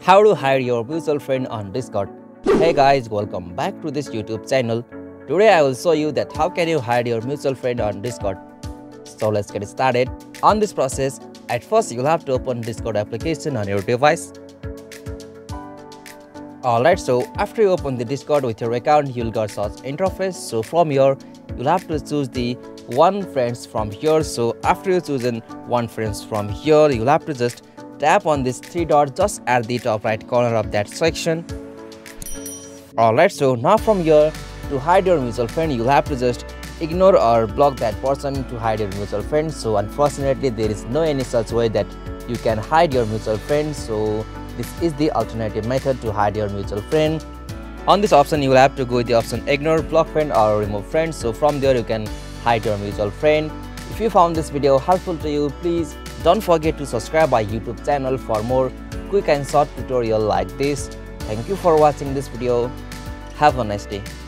How to hide your mutual friend on Discord. Hey guys, welcome back to this YouTube channel. Today I will show you that how can you hide your mutual friend on Discord. So let's get started. On this process, at first you'll have to open Discord application on your device. Alright, so after you open the Discord with your account, you'll get such interface. So from here, you'll have to choose the one friends from here. So after you chosen one friends from here, you'll have to just tap on this three dots just at the top right corner of that section. Alright, so now from here, to hide your mutual friend, you'll have to just ignore or block that person to hide your mutual friend. So unfortunately, there is no any such way that you can hide your mutual friend. So this is the alternative method to hide your mutual friend. On this option, you will have to go with the option ignore, block friend or remove friend. So from there, you can hide your mutual friend. If you found this video helpful to you, please don't forget to subscribe my YouTube channel for more quick and short tutorial like this. Thank you for watching this video. Have a nice day.